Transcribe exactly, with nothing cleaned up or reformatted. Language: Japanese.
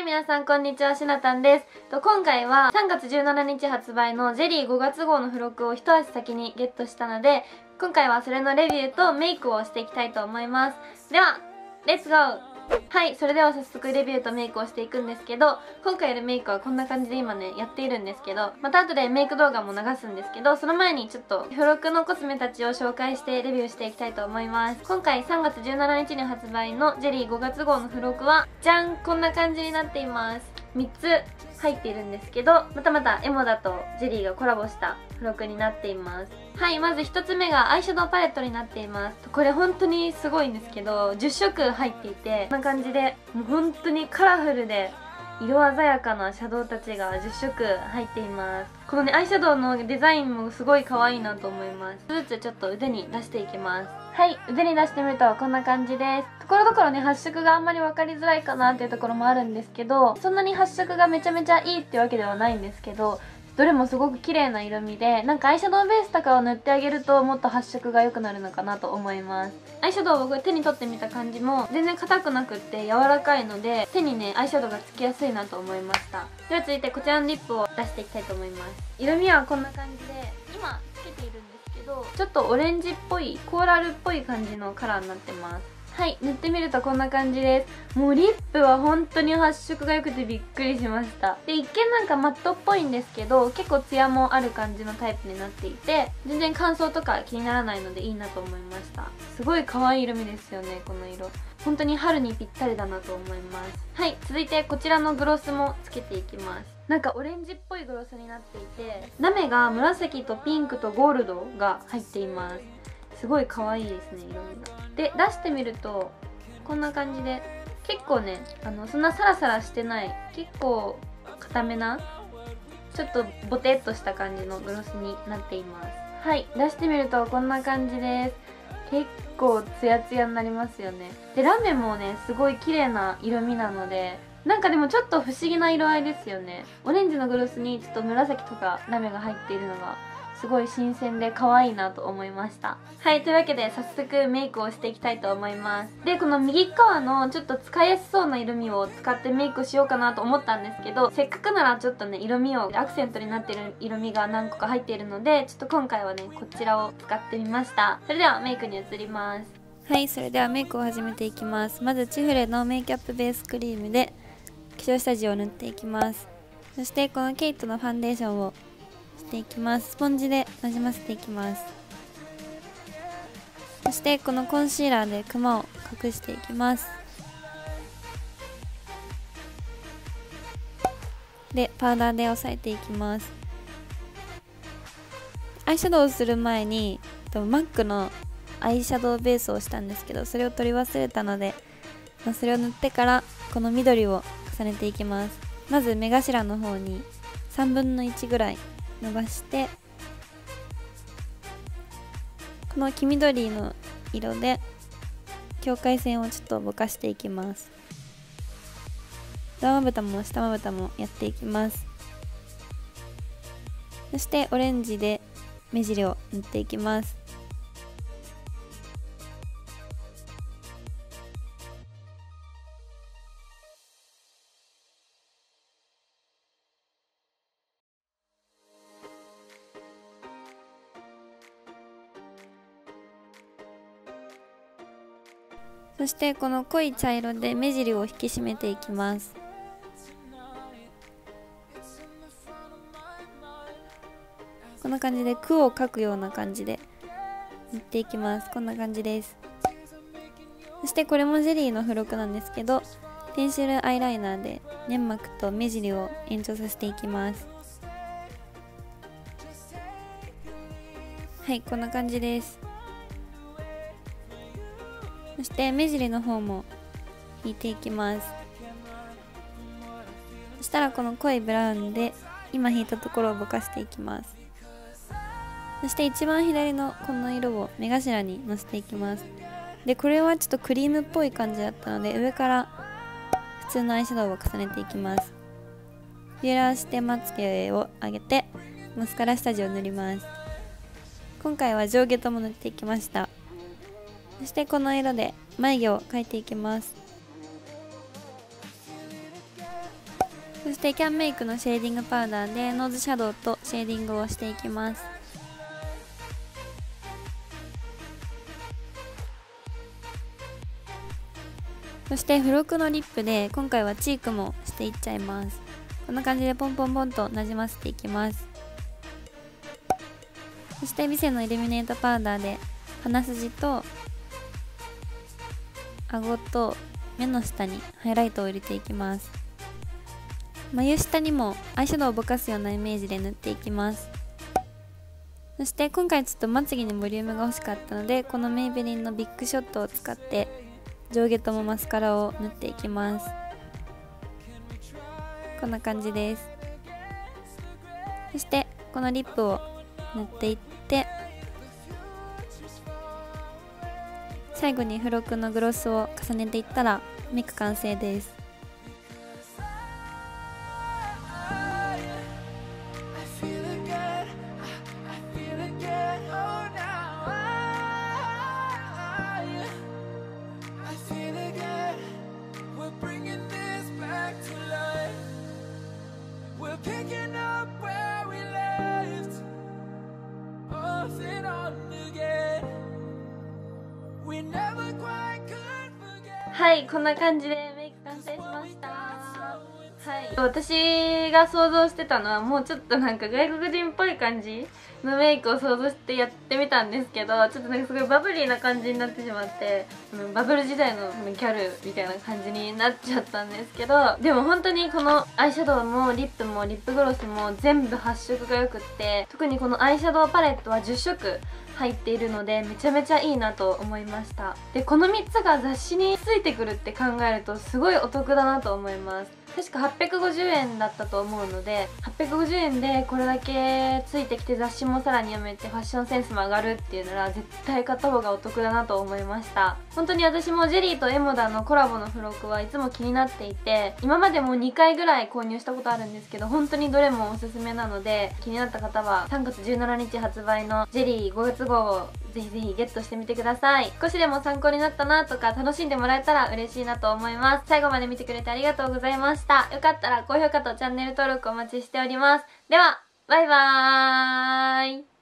い、皆さんこんにちは、しなたんです。と今回はさんがつじゅうしちにち発売のジェリーごがつ号の付録を一足先にゲットしたので、今回はそれのレビューとメイクをしていきたいと思います。では、レッツゴー。はい、それでは早速レビューとメイクをしていくんですけど、今回やるメイクはこんな感じで今ね、やっているんですけど、また後でメイク動画も流すんですけど、その前にちょっと付録のコスメたちを紹介してレビューしていきたいと思います。今回さんがつじゅうしちにちに発売のジェリーごがつ号の付録は、じゃん、こんな感じになっています。みっつ入っているんですけど、またまたエモダとジェリーがコラボした付録になっています。はい、まずひとつめがアイシャドウパレットになっています。これ本当にすごいんですけど、じゅっしょく入っていて、こんな感じでもう本当にカラフルで色鮮やかなシャドウたちがじゅっしょく入っています。このねアイシャドウのデザインもすごい可愛いなと思います。ずつちょっと腕に出していきます。はい、腕に出してみるとこんな感じです。ところどころね発色があんまり分かりづらいかなっていうところもあるんですけど、そんなに発色がめちゃめちゃいいってわけではないんですけど、どれもすごく綺麗な色味で、なんかアイシャドウベースとかを塗ってあげるともっと発色が良くなるのかなと思います。アイシャドウを僕手に取ってみた感じも全然硬くなくって柔らかいので、手にねアイシャドウがつきやすいなと思いました。では続いてこちらのリップを出していきたいと思います。色味はこんな感じで、今つけているんですけど、ちょっとオレンジっぽいコーラルっぽい感じのカラーになってます。はい、塗ってみるとこんな感じです。もうリップは本当に発色が良くてびっくりしました。で、一見なんかマットっぽいんですけど、結構ツヤもある感じのタイプになっていて、全然乾燥とか気にならないのでいいなと思いました。すごい可愛い色味ですよね、この色。本当に春にぴったりだなと思います。はい、続いてこちらのグロスもつけていきます。なんかオレンジっぽいグロスになっていて、ラメが紫とピンクとゴールドが入っています。すごい可愛いですね、色味が。で、出してみるとこんな感じで、結構ねあのそんなサラサラしてない、結構固めなちょっとボテっとした感じのグロスになっています。はい、出してみるとこんな感じです。結構ツヤツヤになりますよね。で、ラメもねすごい綺麗な色味なので、なんかでもちょっと不思議な色合いですよね。オレンジのグロスにちょっと紫とかラメが入っているのがすごい新鮮で可愛いなと思いました。はい、というわけで早速メイクをしていきたいと思います。で、この右側のちょっと使いやすそうな色味を使ってメイクしようかなと思ったんですけど、せっかくならちょっとね色味をアクセントになってる色味が何個か入っているので、ちょっと今回はねこちらを使ってみました。それではメイクに移ります。 はい、それではメイクを始めていきます。まずチフレのメイキャップベースクリームで化粧下地を塗っていきます。そしてこのケイトのファンデーションをしていきます。スポンジでなじませていきます。そしてこのコンシーラーでクマを隠していきます。でパウダーで押さえていきます。アイシャドウをする前にマックのアイシャドウベースをしたんですけど、それを取り忘れたので、まあ、それを塗ってからこの緑を重ねていきます。まず目頭の方にさんぶんのいちぐらい伸ばして、この黄緑の色で境界線をちょっとぼかしていきます。上まぶたも下まぶたもやっていきます。そしてオレンジで目尻を塗っていきます。そしてこの濃い茶色で目尻を引き締めていきます。こんな感じで句を書くような感じで塗っていきます。こんな感じです。そしてこれもジェリーの付録なんですけど、ペンシルアイライナーで粘膜と目尻を延長させていきます。はい、こんな感じです。そして目尻の方も引いていきます。そしたらこの濃いブラウンで今引いたところをぼかしていきます。そして一番左のこの色を目頭にのせていきます。で、これはちょっとクリームっぽい感じだったので、上から普通のアイシャドウを重ねていきます。揺らしてまつげを上げてマスカラ下地を塗ります。今回は上下とも塗っていきました。そしてこの色で眉毛を描いていきます。 そしてキャンメイクのシェーディングパウダーでノーズシャドウとシェーディングをしていきます。そして付録のリップで今回はチークもしていっちゃいます。こんな感じでポンポンポンとなじませていきます。そしてビセのイルミネートパウダーで鼻筋と顎と目の下にハイライトを入れていきます。眉下にもアイシャドウをぼかすようなイメージで塗っていきます。そして今回ちょっとまつげにボリュームが欲しかったので、このメイベリンのビッグショットを使って上下ともマスカラを塗っていきます。こんな感じです。そしてこのリップを塗っていって、最後に付録のグロスを重ねていったらメイク完成です。 はい、こんな感じでメイク完成しました。はい、私が想像してたのはもうちょっとなんか外国人っぽい感じのメイクを想像してやってみたんですけど、ちょっとなんかすごいバブリーな感じになってしまって、バブル時代のギャルみたいな感じになっちゃったんですけど、でも本当にこのアイシャドウもリップもリップグロスも全部発色が良くって、特にこのアイシャドウパレットはじゅっしょく入っているのでめちゃめちゃいいなと思いました。でこのみっつが雑誌についてくるって考えるとすごいお得だなと思います。確かはっぴゃくごじゅうえんだったと思うので、はっぴゃくごじゅうえんでこれだけついてきて雑誌もさらに読めてファッションセンスも上がるっていうなら絶対買った方がお得だなと思いました。本当に私もジェリーとエモダのコラボの付録はいつも気になっていて、今までもにかいぐらい購入したことあるんですけど、本当にどれもおすすめなので、気になった方はさんがつじゅうしちにち発売のジェリーごがつごうをぜひぜひゲットしてみてください。少しでも参考になったなとか楽しんでもらえたら嬉しいなと思います。最後まで見てくれてありがとうございました。よかったら高評価とチャンネル登録お待ちしております。ではバイバーイ。